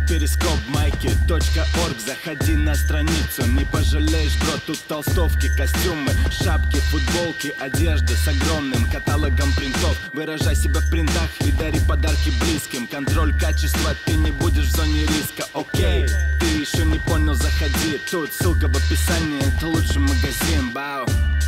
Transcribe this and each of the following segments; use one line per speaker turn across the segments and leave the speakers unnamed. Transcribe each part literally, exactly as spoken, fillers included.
перископ майки точка орг. Заходи на страницу, не пожалеешь, бро. Тут толстовки, костюмы, шапки, футболки, одежда с огромным каталогом принтов. Выражай себя в принтах и дари подарки близким. Контроль качества, ты не будешь в зоне риска. Окей, ты еще не понял, заходи. Тут ссылка в описании, это лучший магазин. Бау.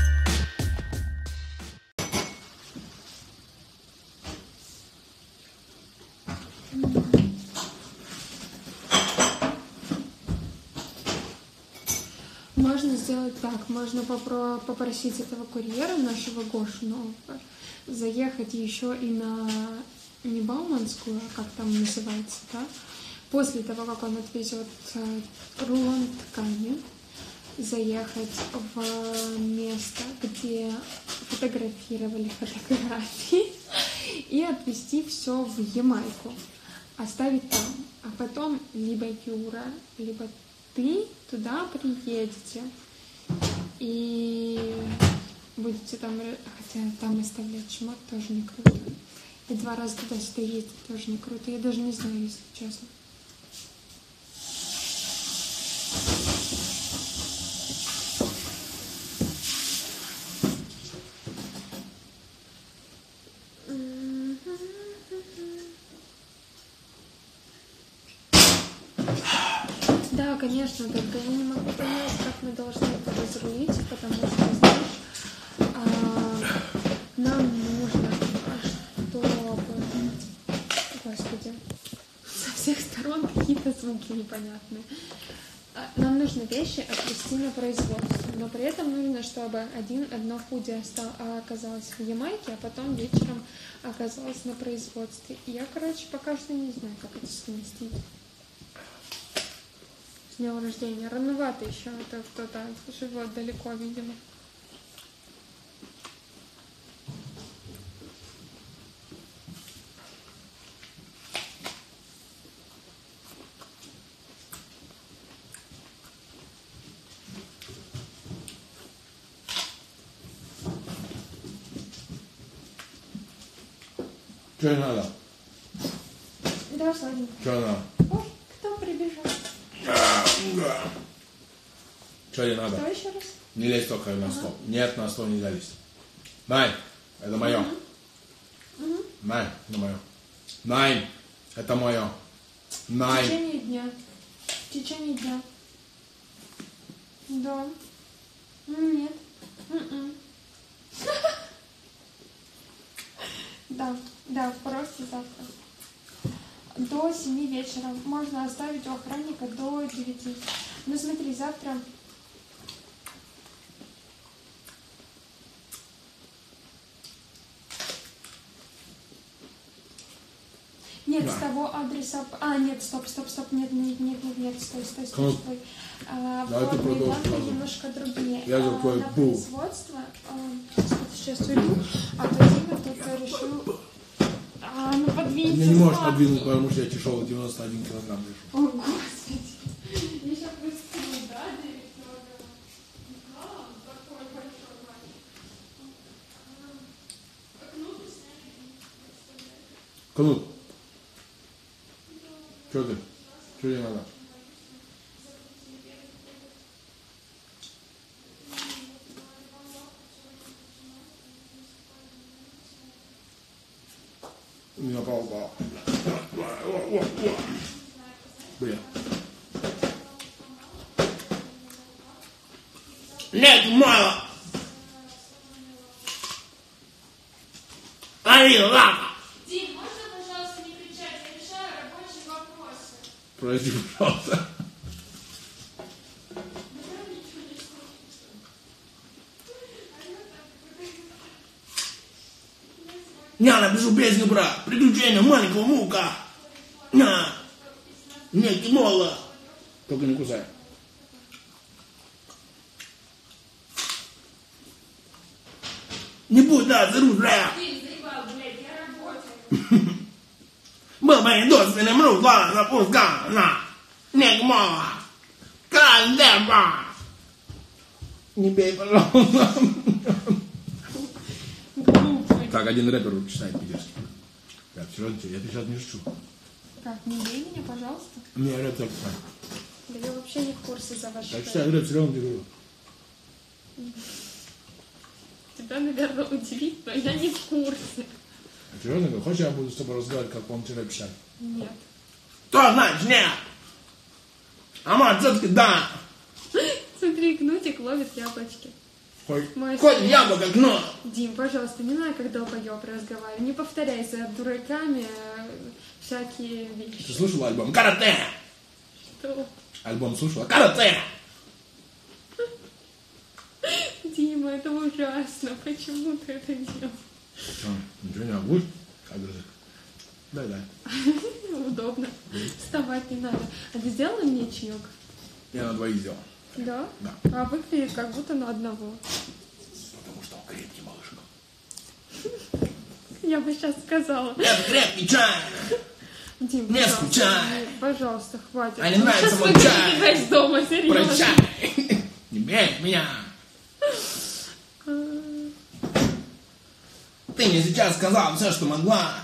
Можно сделать так, можно попро- попросить этого курьера, нашего Гошу нового, заехать еще и на не Бауманскую, а как там называется, да? После того, как он отвезет э, рулон ткани, заехать в место, где фотографировали фотографии, и отвезти все в Ямайку, оставить там, а потом либо Юра, либо ты туда приедете и будете там, хотя там оставлять шмот тоже не круто. И два раза туда-сюда ездить тоже не круто. Я даже не знаю, если честно. Да, конечно, только я не могу понять, как мы должны это разрулить, потому что, знаешь, а, нам нужно, чтобы, господи, со всех сторон какие-то звуки непонятные. Нам нужно вещи отвезти на производство, но при этом нужно, чтобы один, одно худи остал, оказалось в Ямайке, а потом вечером оказалось на производстве. И я, короче, пока что не знаю, как это совместить. С днем рождения. Рановато еще, это кто-то живет далеко, видимо.
Что ей надо?
Да, сладенько.
Что надо?
Ой, кто прибежал?
Что ей надо?
Что еще раз?
Не лезь только на стол. Ага. Нет, на стол нельзя лезть. Найн, это мое.
Угу. Угу.
Найн, это мое. Найн, это мое. Найн.
В течение дня. В течение дня. Да. Нет. М-м. Да, да, просто завтра. До семи вечера. Можно оставить у охранника до девяти. Ну смотри, завтра... Нет, да. С того адреса... А, нет, стоп, стоп, стоп, нет, нет, нет, нет, нет, стой, стой, стой, стой. А,
да,
формы банки немножко другие.
Я
а,
такой,
на
бу.
производство... А, сейчас уйду, а то Дима только решил... А, ну подвинься.
Меня не можешь подвинуть, потому что я тяжелый, девяносто один килограмм вешу.
О, Господи. Я сейчас быстрее, да, девять килограмм? Да, такой большой мальчик. Кнут и сняли.
Кнут. Что ты? Что тебе надо? У меня попал. Блин. Нет, мало. Али, лака.
Дим, можно, пожалуйста, не кричать? Я решаю рабочие вопросы.
Прости, пожалуйста. Я напишу песню про приключения маленького мука. На. Нет, кинола. Только не кусай. Не будь, да, заружая.
Ты заебал, блядь, я работаю.
Был моим родственным руслом запускал на. Нет, мало. Кандеба. Не бей, пожалуйста. Так, один рэпер читает питерский. Я, я сейчас не шучу.
Как, не бей меня, пожалуйста?
Не, рецепт.
Да я вообще не в курсе за ваши...
Так что я говорю, все равно говорю.
Тебя, наверное, удивит, но я не в курсе.
А серьезно говорю, хочешь я буду с тобой разговаривать, как вам вчера писали?
Нет.
Что значит нет? А мать все-таки да.
Смотри, Кнутик ловит яблочки.
Хоть,
Мой
хоть
сын.
яблоко, но.
Дим, пожалуйста, не надо, как долбоёб разговаривать. Не повторяй за дураками э, всякие
Ты
вещи.
слушала альбом «Карате»?
Что?
Альбом слушала «Карате».
Дима, это ужасно. Почему ты это делаешь?
Что, ничего не будешь? Как же? Дай, дай.
Удобно. Вставать не надо. А ты сделала мне чаек?
Я на двоих сделал.
Да?
Да.
А выглядит как будто на одного.
Потому что он крепкий, малышка.
Я бы сейчас сказала.
Это крепкий чай.
Дим,
Не
пожалуйста,
скучай.
не- пожалуйста, хватит.
А не нравится
Сейчас
мой
выгоню
чай.
тебя из дома, серьезно.
Прощай. Не бей меня. Ты мне сейчас сказала все, что могла.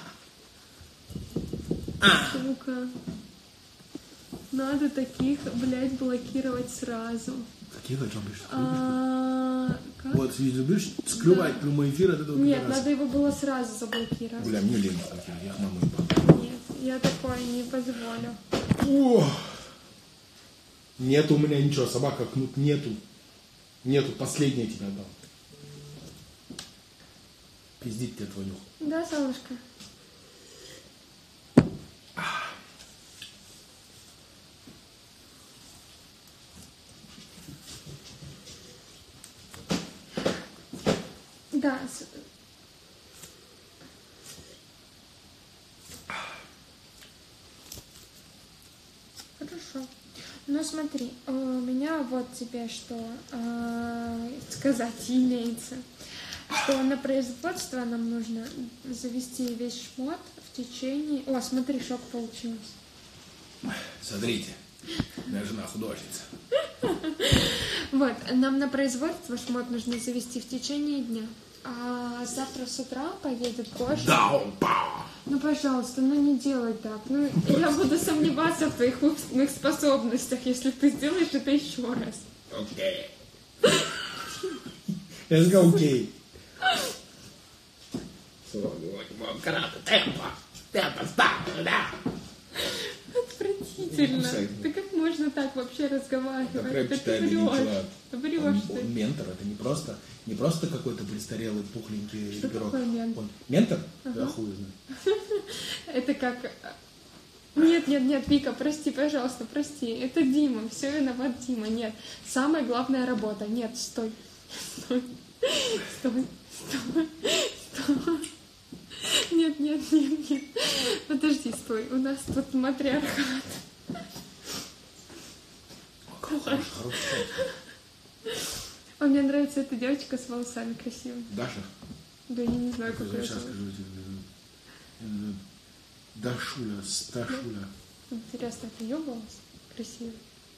А.
Сука. Надо таких, блядь, блокировать сразу.
Какие хочу пишешь?
А, как?
Вот, любишь скрывать
Да.
прямой эфир от этого
Нет,
пидораса?
надо его было сразу заблокировать.
Бля, мне лень блокировать, я маму ебал.
Нет, я такое не позволю.
О! Нет у меня ничего, собака кнут, нету. Нету, последнее тебе отдал. Пиздить тебе твою.
Да, солнышко? Да. с- Хорошо. Ну смотри, у меня вот тебе что э, сказать имеется. Что на производство нам нужно завести весь шмот в течение... О, смотри, шок получилось.
Смотрите, моя жена художница.
Вот, нам на производство шмот нужно завести в течение дня. А завтра с утра поедет Гоша.
Да, опа!
Ну, пожалуйста, ну не делай так. Ну, я буду сомневаться в твоих умственных способностях, если ты сделаешь это еще раз.
Окей. Я сказал окей. Карате, темпо. Темпо, стоп, да.
Отвратительно.
Кусай.
Ты как можно так вообще разговаривать?
Так рэп
Да
читает
ты
один
врешь.
человек.
Ты врешь ты.
Он ментор, это не просто, не просто какой-то престарелый пухленький
Что
пирог.
такое ментор?
Он- Ментор?
Ага.
Да хуй знает.
Это как... Нет, нет, нет, Вика, прости, пожалуйста, прости. Это Дима, все виноват Дима. Нет, самая главная работа. Нет, стой. Стой. Стой. Стой. Стой. Нет, нет, нет, нет. Подожди, стой. У нас тут матриархат.
Хороший, хороший.
А мне нравится эта девочка с волосами красивыми.
Даша?
Да я не знаю, как ее
Сейчас
зовут.
скажу тебе. Дашуля, Сташуля.
Интересно, это ее голос красивый?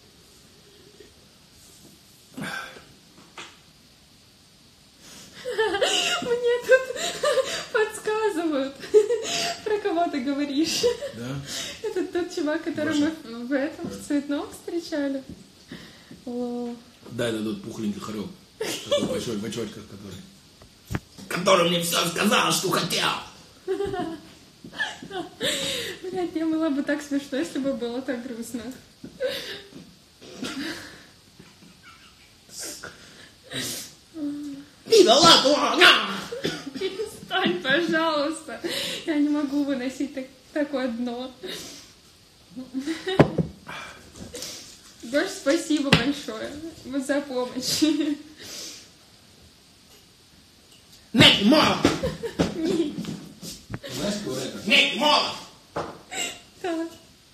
Мне тут подсказывают, про кого ты говоришь.
Да?
Это тот чувак, которого мы в этом в цветном встречали. О,
Да, это тот пухленький хорек. Такой большой в очочках, который. Который мне все сказал, что хотел.
блядь, мне было бы так смешно, если бы было так грустно.
Вида, ладно,
Перестань, пожалуйста. Я не могу выносить так- такое дно. Гош, спасибо большое вот за помощь.
Некий молот! Знаешь, кто это? Некий молот!
Да.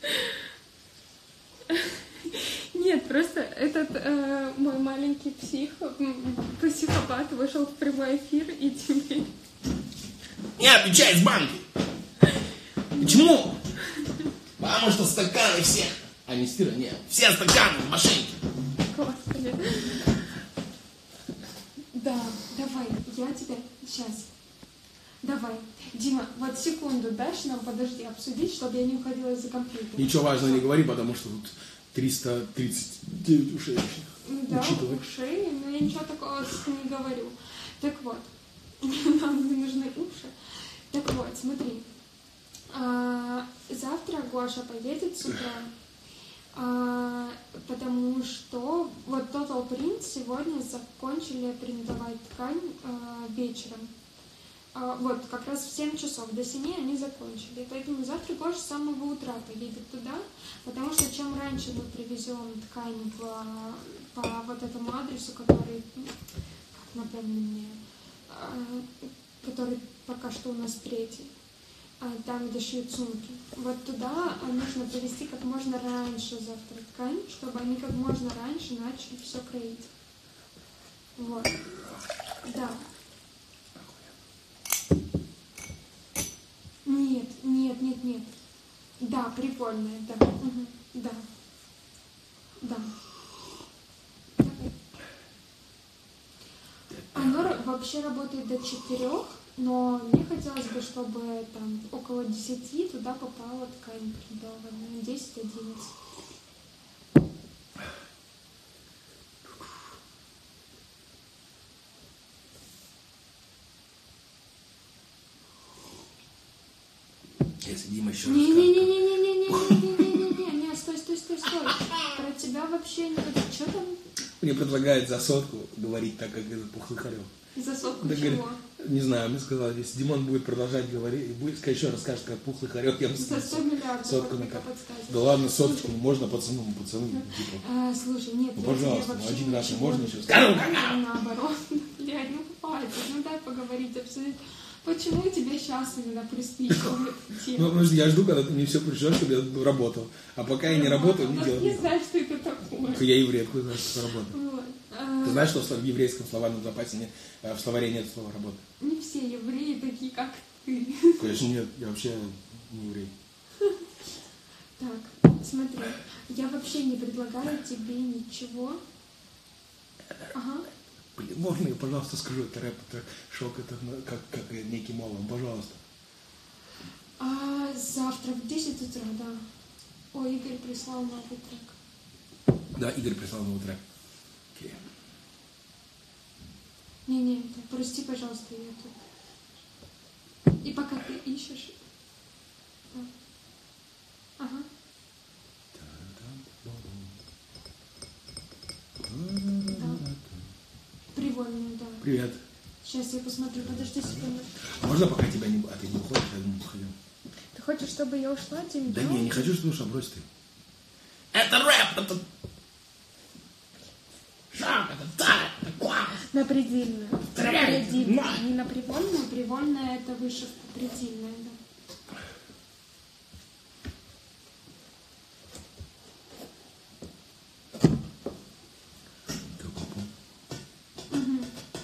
Нет, просто этот э, мой маленький псих, м, психопат вышел в прямой эфир и теперь...
Не отвечай с банки! Почему? Потому что стаканы все. А не стира, нет. Все стаканы в машинке.
Господи. Да, давай, я тебя сейчас. Давай. Дима, вот секунду дашь нам, подожди, обсудить, чтобы я не уходила из-за компьютера.
Ничего важного не говори, потому что тут триста тридцать девять ушей.
Да,
Учитывай.
ушей, но я ничего такого не говорю. Так вот, нам не нужны уши. Так вот, смотри. А, завтра Гоша поедет с утра, а, потому что вот Total Print сегодня закончили принтовать ткань а, вечером. А, вот, как раз в семь часов, до семи они закончили. Поэтому завтра Гоша с самого утра поедет туда, потому что чем раньше мы привезем ткань по, по вот этому адресу, который, как напомни мне, а, который пока что у нас третий, а, там, где шьют сумки. Вот туда нужно привезти как можно раньше завтра ткань, чтобы они как можно раньше начали все кроить. Вот. Да. Нет, нет, нет, нет. Да, прикольная, да. Угу. Да. Да. Давай. Оно вообще работает до четырех, но мне хотелось бы, чтобы там около десяти туда попала ткань принтованная. десять-одиннадцать.
Если Дима еще раз
Не-не-не-не-не-не-не-не-не-не-не, стой, стой, стой, стой. Про тебя вообще не... Что там?
мне предлагает за сотку говорить так, как этот пухлый хорек.
За сотку
Да,
чего?
говорит, не знаю, мне сказал, если Димон будет продолжать говорить, будет еще расскажет, как пухлый хорек, я ему
За
скажу.
сто миллиардов
Сотку на
только
кап.
подсказывай.
Да ладно, сотку, можно пацану, пацану, типа.
А, слушай, нет,
Ну,
я тебе
пожалуйста, ну,
вообще
один раз
ничего
можно
не
еще
скажу.
сказать?
Наоборот, блядь, ну хватит, ну дай поговорить, обсудить. Почему тебе сейчас именно приспичивает
Ну,
тема?
потому что я жду, когда ты мне все пришлешь, чтобы я работал. А пока я не работаю, не
Ну,
делаю.
не знаешь, что это такое.
Я еврей, откуда знаешь, что это работа?
Вот. А,
Ты знаешь, что в еврейском словарном запасе нет, в словаре нет слова работа?
Не все евреи такие, как ты.
Конечно, нет, я вообще не еврей.
Так, смотри, я вообще не предлагаю тебе ничего. Ага.
Блин, можно я, пожалуйста, скажу, это рэп, это шок, это ну, как, как некий молом, пожалуйста.
А завтра в десять утра, да. Ой, Игорь прислал новый трек.
Да, Игорь прислал новый трек. Окей.
Не-не, да, прости, пожалуйста, я тут. И пока ты ищешь. Да. Ага. Да. Привольную, да.
Привет.
Сейчас я посмотрю, подожди секунду.
Можно пока тебя не... А ты не уходишь, я думаю, сходим.
Ты хочешь, чтобы я ушла, Дим?
Да не, я не хочу, чтобы ушла, брось ты.
Это рэп, это... Шаг, это так, это класс.
На предельную. На
Стреляйте,
предельную.
на!
Не на привольную, привольная это вышивка предельная, да. Мгм.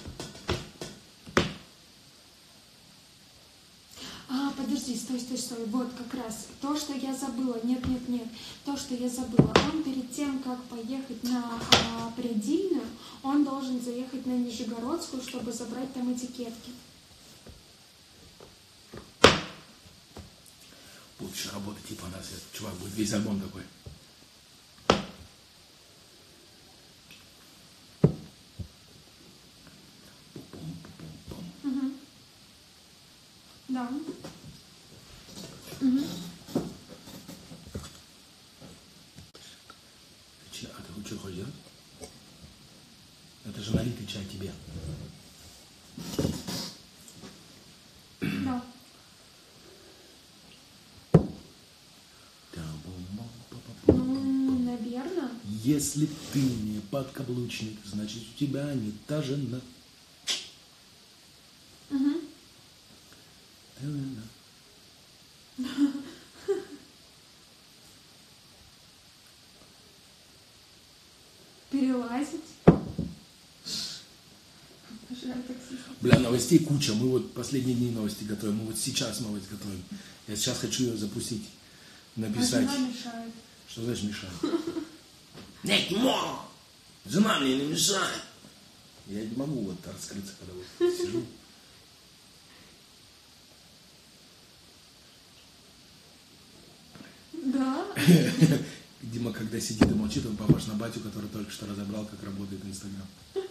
А, подожди, стой, стой, стой. Вот как раз то, что я забыла. Нет, нет, нет. То, что я забыла. Он перед тем, как поехать на а, Предельную, он должен заехать на Нижегородскую, чтобы забрать там этикетки.
Будет еще работа, типа у нас, этот чувак, будет весь альбом такой.
Угу. Да. Угу.
Че- А ты что хочешь делать? Это же налитый чай тебе.
Да. Ну, наверное.
Если ты не подкаблучник, значит у тебя не та жена.
Угу. Перелазить. Пожалуй, таксист.
Бля, новостей куча. Мы вот последние дни новости готовим. Мы вот сейчас новость готовим. Я сейчас хочу ее запустить.
А
Написать.
жена мешает.
Что значит мешает?
Нет, мо! Жена мне не мешает.
Я не могу вот раскрыться, когда вот сижу. Дима, когда сидит и молчит, он похож на батю, который только что разобрал, как работает Инстаграм.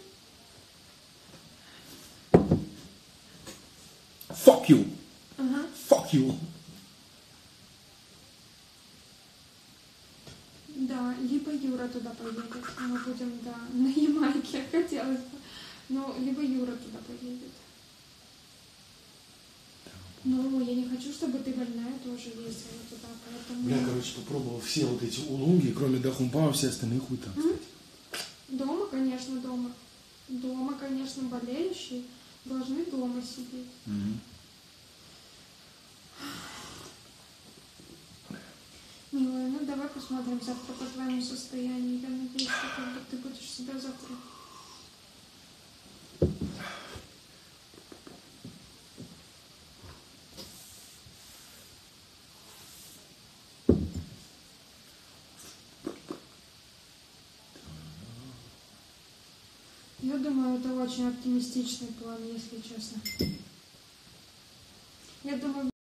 Fuck you!
Ага.
Fuck you!
Да, либо Юра туда поедет. Мы будем, да, на Ямайке, хотелось бы. Но либо Юра туда поедет. Ну, я не хочу, чтобы ты больная тоже ездила туда, поэтому...
Я, короче, попробовал все вот эти улунги, кроме Дахумпа, все остальные хуй там, кстати.
Дома, конечно, дома. Дома, конечно, болеющие должны дома сидеть.
Угу.
Милая, ну давай посмотрим завтра по твоему состоянию. Я надеюсь, что как бы ты будешь себя завтра... Я думаю, это очень оптимистичный план, если честно. Я думаю,